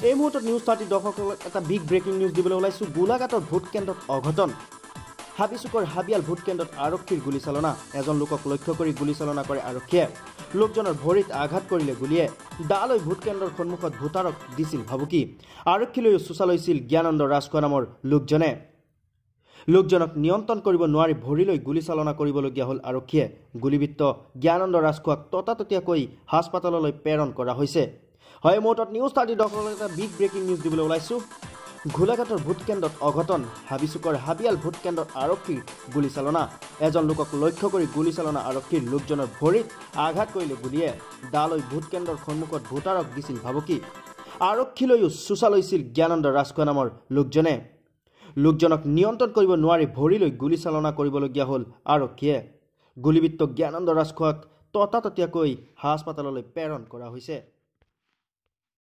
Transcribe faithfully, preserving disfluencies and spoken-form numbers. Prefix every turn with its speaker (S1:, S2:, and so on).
S1: এই মুহূৰ্তত news thirty দৰ্শকসকলক এটা বিগ ব্ৰেকিং নিউজ দিবলৈ ওলাইছোঁ। গোলাঘাটৰ ভোট কেন্দ্ৰত অঘটন। হাবিচুকৰ হাবিয়াল ভোট কেন্দ্ৰত আৰক্ষীৰ গুলীচালনা। এজন লোকক লক্ষ্য কৰি গুলীচালনা কৰে আৰক্ষীয়ে। লোকজনৰ ভৰিত আঘাত কৰিলে গুলীয়ে। দালৈ ভোট কেন্দ্ৰৰ সন্মুখত ভোটাৰক দিছিল ভাবুকি। আৰক্ষীলৈও চোচা লৈছিল জ্ঞানন্দ ৰাজখোৱা নামৰ লোকজনে। লোকজনক নিয়ন্ত্ৰণ কৰিব নোৱাৰি ভৰিলৈ গুলীচালনা কৰিবলগীয়া হ'ল আৰক্ষীয়ে। গুলীবিদ্ধ জ্ঞানন্দ ৰাজখোৱাক ততাততীয়াকৈ হাস্পতাললৈ প্ৰেৰণ কৰা হৈছে। হয়, মুহূৰ্তত নিউজ থাৰ্টি দৰ্শকসকলক এটা বিগ ব্ৰেকিং নিউজ দিবলৈ ওলাইছোঁ। গোলাঘাটৰ ভোট কেন্দ্ৰত অঘটন। হাবিচুকৰ হাবিয়াল ভোট কেন্দ্ৰত আৰক্ষীৰ গুলীচালনা। এজন লোকক লক্ষ্য কৰি গুলীচালনা আৰক্ষীৰ। লোকজনৰ ভৰিত আঘাত কৰিলে গুলীয়ে। দালৈ ভোট কেন্দ্ৰৰ সন্মুখত ভোটাৰক দিছিল ভাবুকি। আৰক্ষীলৈও চোচা লৈছিল জ্ঞানন্দ ৰাজখোৱা নামৰ লোকজনে। লোকজনক নিয়ন্ত্ৰণ কৰিব নোৱাৰি ভৰিলৈ গুলীচালনা কৰিবলগীয়া হ'ল আৰক্ষীয়ে। গুলীবিদ্ধ জ্ঞানন্দ ৰাজখোৱাক ততাততীয়াকৈ হাস্পতাললৈ প্ৰেৰণ কৰা হৈছে।